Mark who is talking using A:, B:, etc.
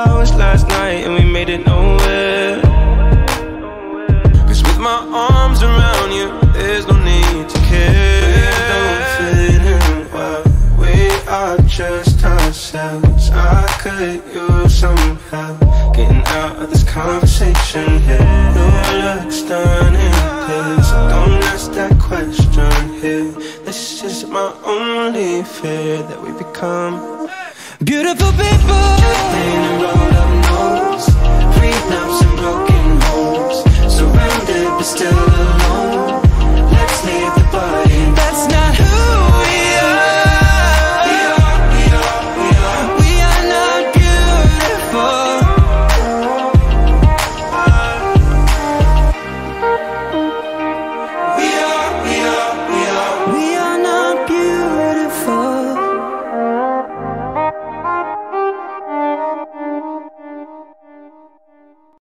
A: hours last night and we made it nowhere. Cause with my arms around you, there's no need to care. We don't fit in well, we are just ourselves. I could use some help getting out of this conversation here. No looks done in here, so don't ask that question here. This is my only fear, that we become beautiful people.